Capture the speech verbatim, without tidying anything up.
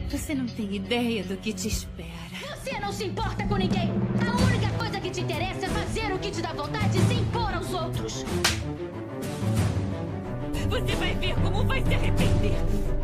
Você não tem ideia do que te espera. Você não se importa com ninguém. A única coisa que te interessa é fazer o que te dá vontade e se impor aos outros. Você vai ver como vai se arrepender.